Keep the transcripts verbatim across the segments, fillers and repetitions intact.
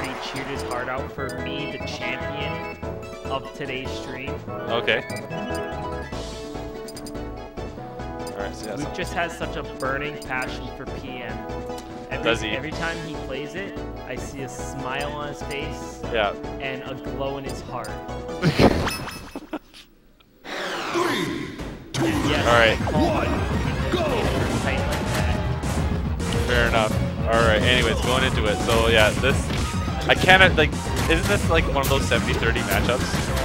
he cheered his heart out for me, the champion of today's stream. Okay. Alright, so yeah, Luke just has such a burning passion for P M. Every, Does he? Every time he plays it, I see a smile on his face yeah. and a glow in his heart. Yes, Alright. Fair enough. Alright, anyways, going into it. So yeah, this I cannot like isn't this like one of those seventy thirty matchups?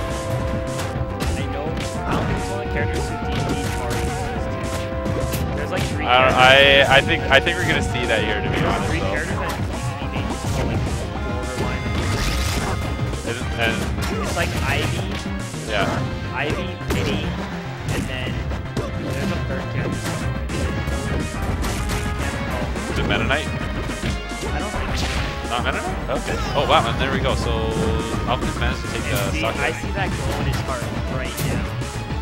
I know I don't think it's one of the characters who D D party too. There's like three I don't, characters. I I think I think we're gonna see that here, to be There's honest. three So. characters that D D makes so like borderline. And, and It's like Ivy, yeah. Ivy, Pity, and then there's a third character. Is it Mennonite? I don't think so. Not Mennonite? Okay. Oh wow, and there we go. So Alchemist managed to take And uh, see, stock. I see that glow in his heart right now.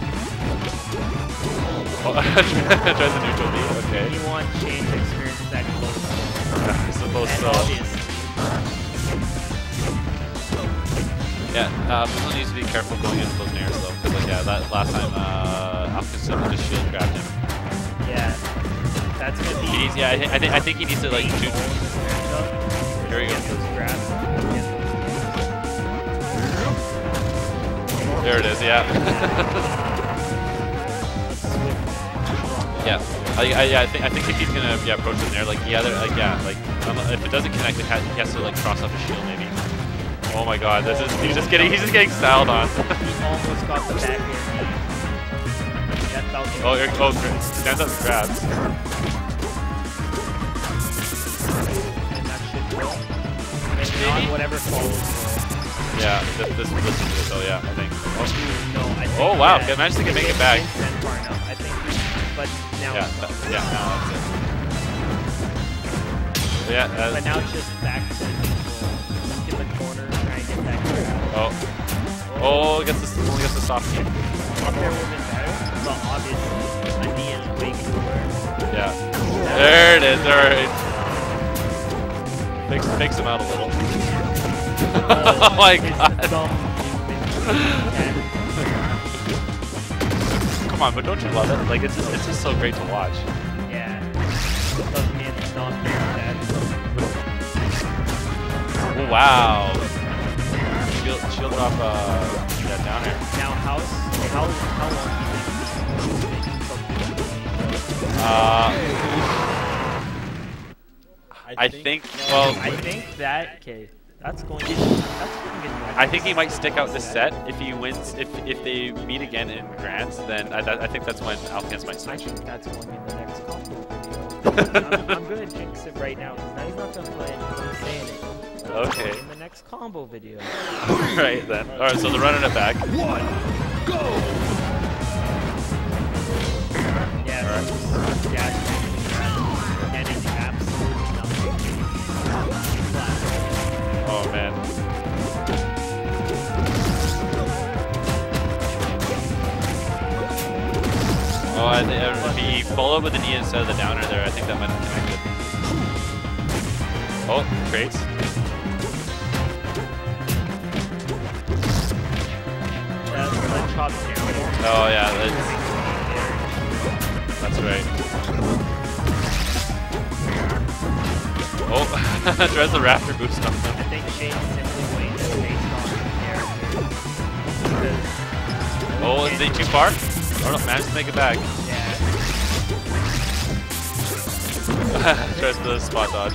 Oh, tries the neutral B. Okay. Anyone change experiences that glow. I suppose And so. obvious. Yeah, uh, people needs to be careful going into those nairs though, because like yeah, that last time uh, Alchemist simply just shield grabbed him. Yeah. That's gonna be. He needs, yeah, I, th I think I think he needs to like shoot. Here we go. Get those grabs. There it is. Yeah. yeah. I, I, yeah. I think I think if he's gonna yeah approach it there, like yeah, there, like yeah, like if it doesn't connect, it has, he has to like cross off a shield maybe. Oh my God, this is he's just getting he's just getting styled on. He almost got the back air. That felt oh, here, oh, stands up and grabs. And that should go. And on whatever follows. Yeah, this this this is it though. Yeah, I think. Oh, No, I think oh wow, that I managed to get, make it back. That far enough. I think, but now. Yeah, that, yeah, now that's it. Yeah, that's, But now it's just back to look in the corner, try and get that grab. oh, oh, gets the only gets the soft kick. Up there would have been better, but obviously Indian's way cooler. Yeah, there it is. All right, fakes fakes him out a little. Oh my God. Come on, but don't you love it? Like it's just it's just so great to watch. Yeah. Doesn't mean it's not bad. Oh, wow. Shield, shield drop, uh, yeah, down here. Now, how how how long do you think it took? Uh, I think, well, I think that okay. That's going. To, that's going to get. I think he might stick out this set if he wins. If if they meet again in Grants, then I, I think that's when Alchemist might I switch. think that's going in the next combo video. I'm, I'm gonna jinx it right now because now he's not gonna play it. I'm saying it. Okay. In the next combo video. Right then. All right. So they're running it back. One, go. Yeah. All right. Yeah. And it's absolutely nothing. Oh man. Oh, I think if he followed with the knee instead of the downer there, I think that might have connected. Oh, trades. That's the chop down. Oh yeah, that's, that's right. Oh, tries the raptor boost on him. I think Shane simply wins based on the character. Oh, is he too far? Oh no, managed to make it back. Yeah. Tries the spot dodge.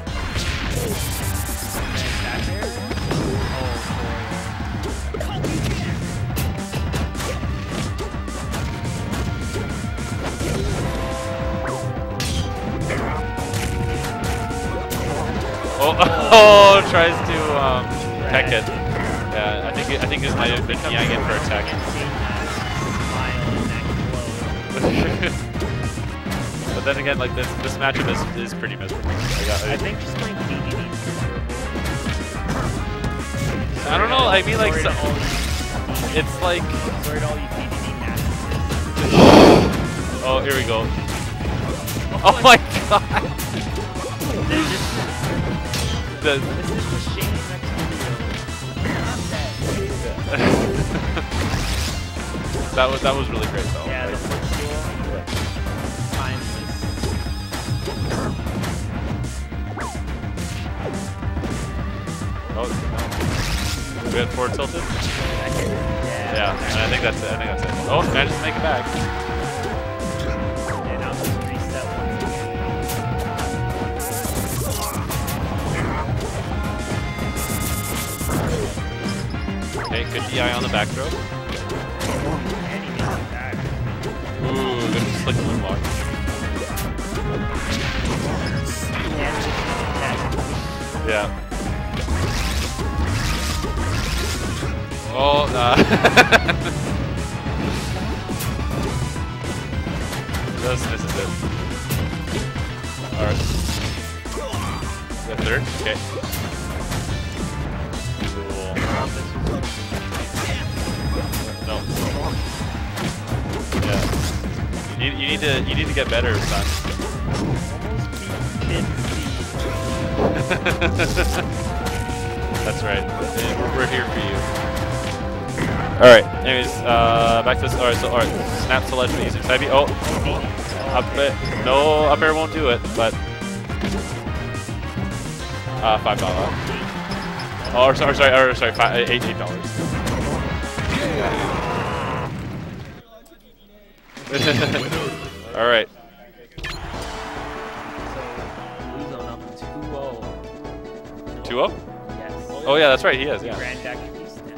Back there? Oh, oh, tries to um, peck it. Yeah, I think I think this might have been Yang in for a tech. But then again, like this this matchup is is pretty miserable. I, got, I, I think just playing P D D is miserable. I don't know. I mean, like, Sorry so, to all you- it's like. Sorry to all you P D D masters. Oh, here we go. Oh my God. This is The, this is the Shane's next That was that was really great though. Yeah, Like, the footstool. Times oh, no. We had forward tilted. Yeah. Yeah, and I think that's it. I think that's it. Oh, managed to make it back. Yeah, now just reset one. Okay, good D I on the back throw. And he made it back. Ooh, good slick blue block. Yeah. Yeah. Oh, uh. Just misses it. Alright. The third? Okay. Cool. No. Yeah. You need, you need to you need to get better, son. That's right. We're, we're here for you. Alright, anyways, uh, back to this. Alright, so, alright. Snap to ledge using side B. Oh! Up it. No, up air won't do it, but. Uh, five dollars. Oh, or, sorry, sorry, or, sorry, five, eight, eight dollars. Alright. two oh? Yes. Oh, yeah, that's right, he is, yeah. Ran back to East now.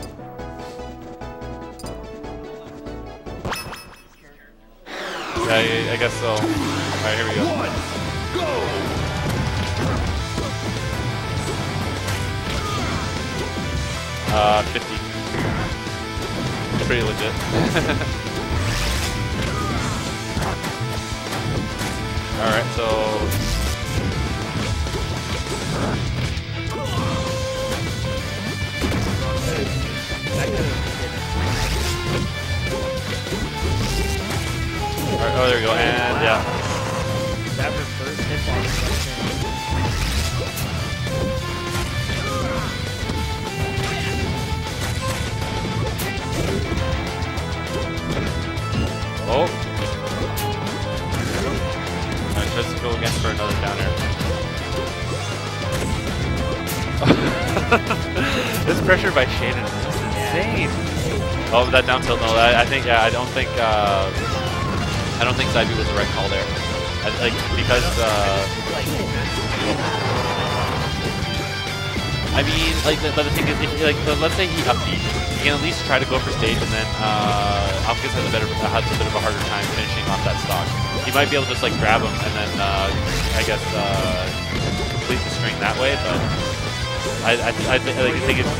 Yeah, I, I guess so. Alright, here we go. One, go! Uh, fifty. Pretty legit. Alright, so... Alright, oh, there we go, and Wow. yeah. That reverse hitbox. Oh. Alright, let's go again for another downer. This pressure by Shaden is just insane. Oh, that down tilt, no, I, I think, yeah, I don't think, uh, I don't think side B was the right call there. I, like, because, uh, I mean, like, the, but the thing is, if, like, the, let's say he up B, he can at least try to go for stage, and then, uh, Alphys has a better, has a bit of a harder time finishing off that stock. He might be able to just, like, grab him, and then, uh, I guess, uh, complete the string that way, but I, I, I, th I like, think it's...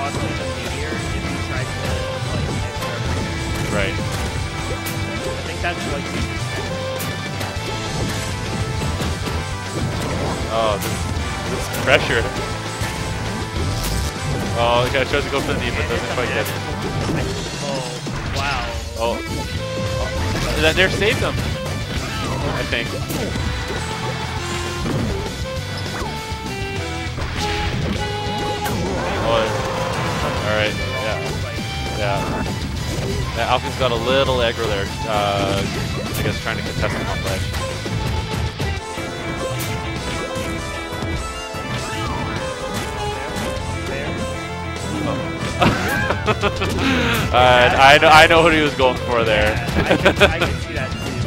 Right. I think that's what you Oh, this, this pressure. Oh, okay, I tries to go for the knee, but doesn't quite get it. Oh, wow. Oh. oh. That there saved him, I think. Oh, alright, yeah. Yeah. Yeah, Alphys got a little aggro there, uh, I guess trying to contest him off ledge. uh, I know, I know what he was going for there. Yeah, I, can, I can see that too.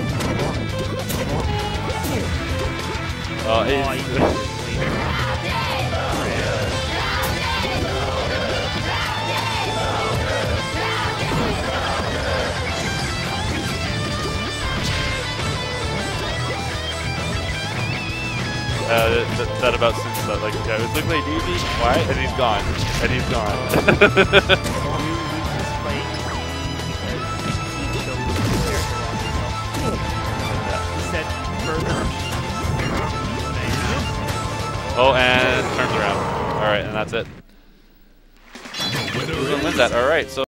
Oh, Oh, it's- he just Uh, th th that about since that, like, yeah, it looked like D B, why? And he's gone. And he's gone. Oh, and turns around. Alright, and that's it. Who wins that? Alright, so